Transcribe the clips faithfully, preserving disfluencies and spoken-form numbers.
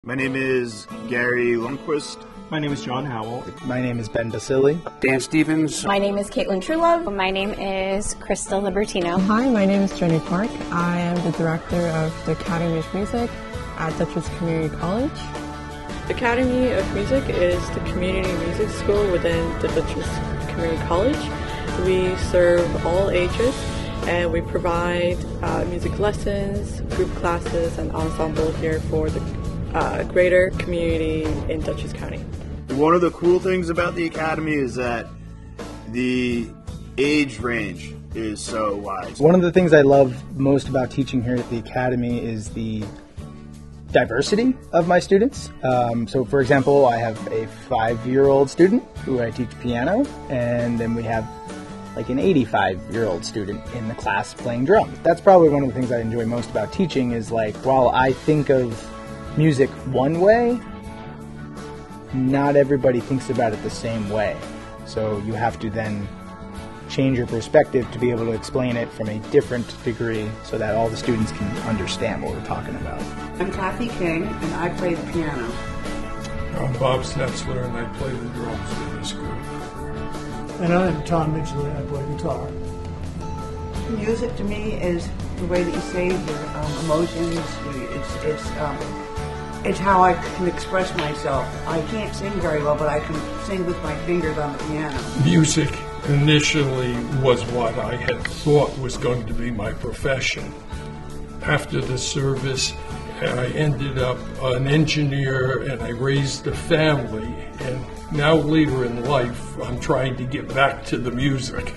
My name is Gary Ljungquist. My name is John Howell. My name is Ben Basili. Dan Stevens. My name is Caitlin Truelove. My name is Crystal Libertino. Hi, my name is Jenny Park. I am the director of the Academy of Music at Dutchess Community College. The Academy of Music is the community music school within the Dutchess Community College. We serve all ages and we provide uh, music lessons, group classes, and ensemble here for the uh, greater community in Dutchess County. One of the cool things about the Academy is that the age range is so wide. One of the things I love most about teaching here at the Academy is the diversity of my students. Um, so for example, I have a five-year-old student who I teach piano, and then we have like an eighty-five-year-old student in the class playing drums. That's probably one of the things I enjoy most about teaching is like, while I think of music one way, not everybody thinks about it the same way. So you have to then change your perspective to be able to explain it from a different degree so that all the students can understand what we're talking about. I'm Kathy King, and I play the piano. I'm Bob Snetzler, and I play the drums in this group. And I'm Tom Midgley, I play guitar. Music to me is the way that you save your um, emotions. It's, it's, um, it's how I can express myself. I can't sing very well, but I can sing with my fingers on the piano. Music initially was what I had thought was going to be my profession. After the service, I ended up an engineer and I raised a family, and now later in life I'm trying to get back to the music.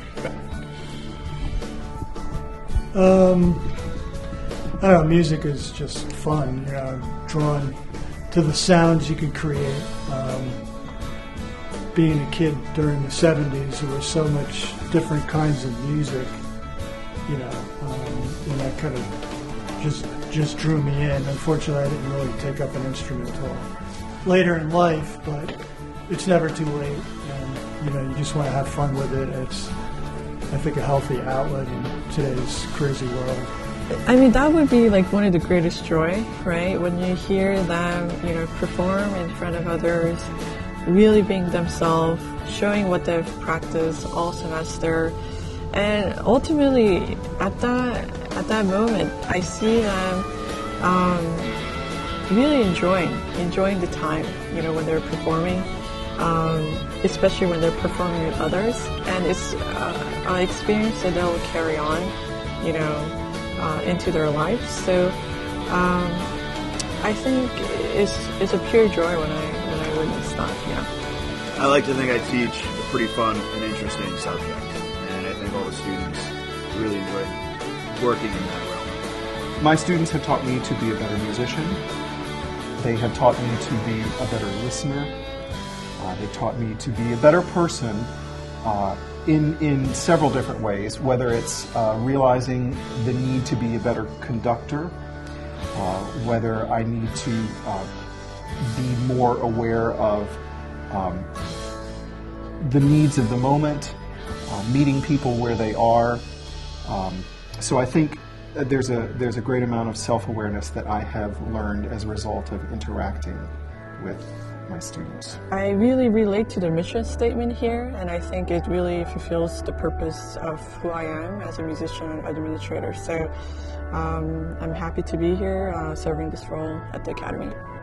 um, I don't know, music is just fun. You know, I'm drawn to the sounds you can create. Um, being a kid during the seventies, there was so much different kinds of music, you know, um, and that kind of just just drew me in. Unfortunately, I didn't really take up an instrument until later in life, but it's never too late, and you know, you just want to have fun with it. It's, I think, a healthy outlet in today's crazy world. I mean, that would be like one of the greatest joy, right? When you hear them, you know, perform in front of others, really being themselves, showing what they've practiced all semester, and ultimately at that at that moment, I see them um, really enjoying enjoying the time, you know, when they're performing, um, especially when they're performing with others, and it's uh, an experience that they'll carry on, you know, uh, into their lives. So um, I think it's it's a pure joy when I when I witness that. Yeah. I like to think I teach a pretty fun and interesting subject, and I think all the students really enjoy working in that realm. My students have taught me to be a better musician. They have taught me to be a better listener. Uh, they taught me to be a better person uh, in, in several different ways, whether it's uh, realizing the need to be a better conductor, uh, whether I need to uh, be more aware of um, the needs of the moment, uh, meeting people where they are. Um, so I think there's a there's a great amount of self-awareness that I have learned as a result of interacting with my students. I really relate to the mission statement here, and I think it really fulfills the purpose of who I am as a musician and administrator. So um, I'm happy to be here uh, serving this role at the Academy.